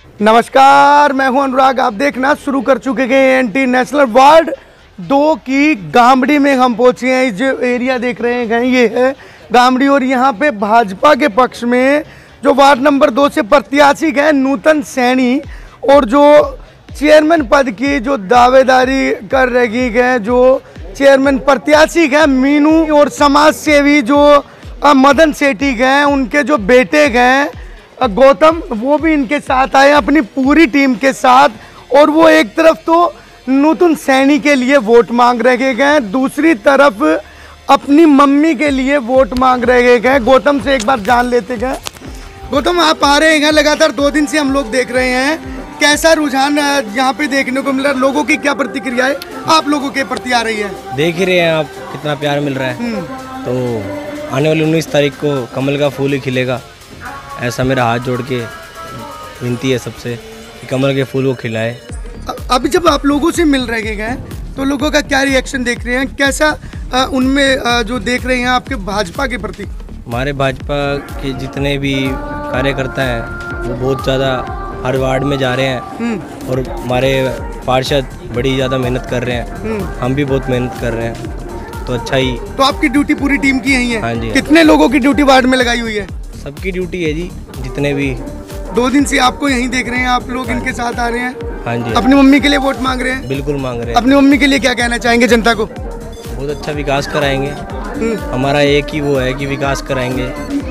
नमस्कार, मैं हूं अनुराग। आप देखना शुरू कर चुके हैं एंटी नेशनल वार्ड 2 की गामड़ी में हम पहुंचे हैं। जो एरिया देख रहे हैं ये है गामड़ी और यहाँ पे भाजपा के पक्ष में जो वार्ड नंबर 2 से प्रत्याशी गए नूतन सैनी और जो चेयरमैन पद की जो दावेदारी कर रही गए जो चेयरमैन प्रत्याशी गए मीनू और समाज सेवी जो मदन सेठी गए, उनके जो बेटे गए गौतम, वो भी इनके साथ आए अपनी पूरी टीम के साथ। और वो एक तरफ तो नूतन सैनी के लिए वोट मांग रहे गए, दूसरी तरफ अपनी मम्मी के लिए वोट मांग रहे गए। गौतम से एक बार जान लेते गए। गौतम, आप आ रहे हैं लगातार 2 दिन से हम लोग देख रहे हैं, कैसा रुझान यहाँ पे देखने को मिल रहा है? लोगों की क्या प्रतिक्रियाएं आप लोगों के प्रति आ रही है? देख ही रहे हैं आप कितना प्यार मिल रहा है। तो आने वाली 19 तारीख को कमल का फूल ही खिलेगा, ऐसा मेरा हाथ जोड़ के विनती है सबसे कि कमल के फूल को खिलाए। अभी जब आप लोगों से मिल रहे हैं तो लोगों का क्या रिएक्शन देख रहे हैं, कैसा उनमें जो देख रहे हैं आपके भाजपा के प्रति? हमारे भाजपा के जितने भी कार्यकर्ता हैं वो बहुत ज़्यादा हर वार्ड में जा रहे हैं और हमारे पार्षद बड़ी ज़्यादा मेहनत कर रहे हैं, हम भी बहुत मेहनत कर रहे हैं। तो अच्छा ही। तो आपकी ड्यूटी पूरी टीम की यही है? हाँ जी। कितने लोगों की ड्यूटी वार्ड में लगाई हुई है? सबकी ड्यूटी है जी, जितने भी। 2 दिन से आपको यहीं देख रहे हैं, आप लोग इनके साथ आ रहे हैं। हाँ जी। अपनी मम्मी के लिए वोट मांग रहे हैं? बिल्कुल मांग रहे हैं। अपनी मम्मी के लिए क्या कहना चाहेंगे जनता को? बहुत अच्छा विकास कराएंगे। हमारा एक ही वो है कि विकास कराएंगे।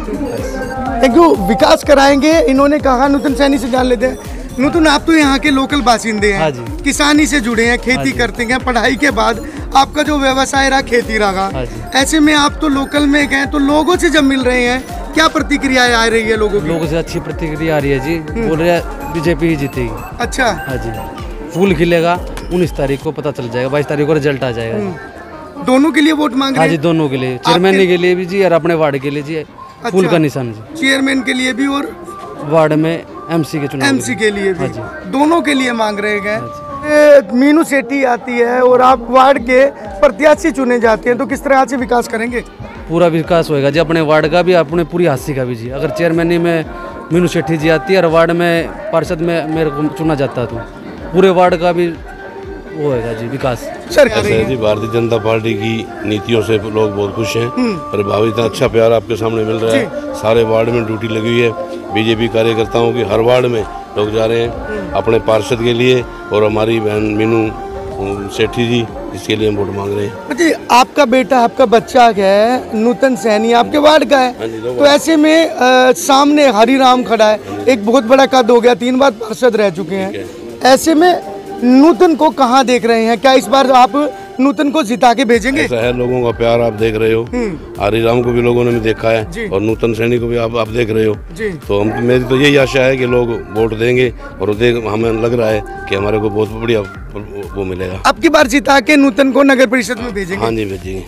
Thank you. विकास कराएंगे इन्होंने कहा। नूतन सैनी से जान लेते हैं। नूतन, आप तो यहाँ के लोकल बासिंदे हैं। हाँ जी। किसानी से जुड़े हैं, खेती करते हैं, पढ़ाई के बाद आपका जो व्यवसाय रहा खेती रहा। हाँ, ऐसे में आप तो लोकल में गए, तो लोगों से जब मिल रहे हैं क्या प्रतिक्रियाएं आ रही है लोगों की? लोगों से अच्छी प्रतिक्रिया आ रही है जी। बोल रहे हैं बीजेपी ही जीतेगी। अच्छा। हाँ जी। फूल खिलेगा, 19 तारीख को पता चल जाएगा, 22 तारीख को रिजल्ट आ जाएगा। दोनों के लिए वोट मांग रहे हैं? हाँ जी, दोनों के लिए, चेयरमैन के लिए भी जी और अपने वार्ड के लिए जी। फूल का निशान जी, चेयरमैन के लिए भी और वार्ड में एमसी के चुनाव के लिए भी। हाँ, दोनों के लिए मांग रहे गए। मीनू सेठी आती है और आप वार्ड के प्रत्याशी चुने जाते हैं, तो किस तरह से विकास करेंगे? पूरा विकास होएगा जी, अपने वार्ड का भी, अपने पूरी हादसी का भी जी। अगर चेयरमैन में मीनू सेठी जी आती है और वार्ड में पार्षद में मेरे को चुना जाता तो पूरे वार्ड का भी वो होएगा जी विकास। जी, भारतीय जनता पार्टी की नीतियों से लोग बहुत खुश हैं, प्रभावित हैं। अच्छा प्यार आपके सामने मिल रहा है। सारे वार्ड में ड्यूटी लगी हुई है बीजेपी कार्यकर्ताओं की। हर वार्ड में लोग जा रहे हैं अपने पार्षद के लिए और हमारी बहन मीनू सेठी जी, इसके लिए हम वोट मांग रहे हैं। जी, आपका बेटा, आपका बच्चा है नूतन सैनी, आपके वार्ड का है, तो ऐसे में सामने हरिराम खड़ा है, एक बहुत बड़ा कद हो गया, 3 बार पार्षद रह चुके हैं। ऐसे में नूतन को कहाँ देख रहे हैं? क्या इस बार आप नूतन को जिता के भेजेंगे? ऐसा है, लोगों का प्यार आप देख रहे हो। हरिराम को भी लोगों ने भी देखा है और नूतन सैनी को भी आप देख रहे हो। तो हम, मेरी तो यही आशा है कि लोग वोट देंगे और हमें लग रहा है कि हमारे को बहुत बढ़िया वो मिलेगा। अब की बार जिता के नूतन को नगर परिषद में भेजेंगे? हाँ जी, भेजेंगे।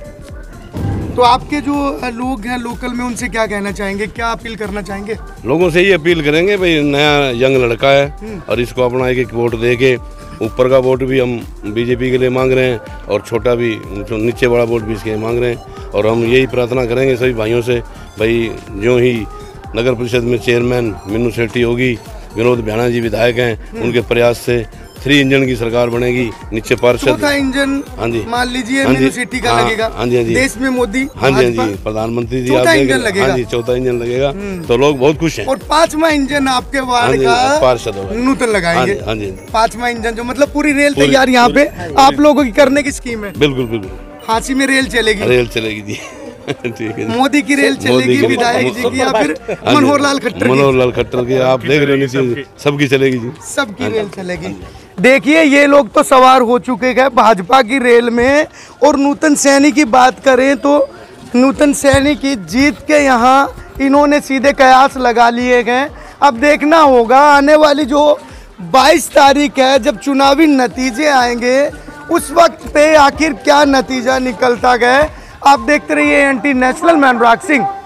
तो आपके जो लोग हैं लोकल में, उनसे क्या कहना चाहेंगे, क्या अपील करना चाहेंगे? लोगों से ये अपील करेंगे, भाई नया यंग लड़का है और इसको अपना एक वोट दे के, ऊपर का वोट भी हम बीजेपी के लिए मांग रहे हैं और छोटा भी, नीचे वाला वोट भी इसके लिए मांग रहे हैं। और हम यही प्रार्थना करेंगे सभी भाइयों से, भाई जो ही नगर परिषद में चेयरमैन मीनू सेठी होगी, विनोद भ्याणा जी विधायक हैं, उनके प्रयास से 3 इंजन की सरकार बनेगी। नीचे पार्षद, चौथा इंजन हाँ जी मान लीजिए मीनू सेठी का लगेगा। हाँ जी, देश में मोदी, हाँ जी प्रधानमंत्री जी, चौथा इंजन लगेगा। हाँ जी, चौथा इंजन लगेगा, तो लोग बहुत खुश हैं। और 5वां इंजन आपके वार्ड का पार्षद होगा, नूतन लगाएंगे। हाँ जी, 5वां इंजन, जो मतलब पूरी रेल तैयार यहाँ पे आप लोगों की करने की स्कीम है। बिल्कुल बिल्कुल, हांसी में रेल चलेगी। रेल चलेगी जी। ठीक है, मोदी की रेल चलेगी, विधायक जी की, या फिर मनोहर लाल खट्टर की, आप देख रहे हो, सबकी चलेगी जी, सबकी रेल चलेगी। देखिए, ये लोग तो सवार हो चुके हैं भाजपा की रेल में। और नूतन सैनी की बात करें तो नूतन सैनी की जीत के यहाँ इन्होंने सीधे कयास लगा लिए गए। अब देखना होगा आने वाली जो 22 तारीख है, जब चुनावी नतीजे आएंगे, उस वक्त पे आखिर क्या नतीजा निकलता गया। आप देखते रहिए एंटी नेशनल, मैं अनुराग सिंह।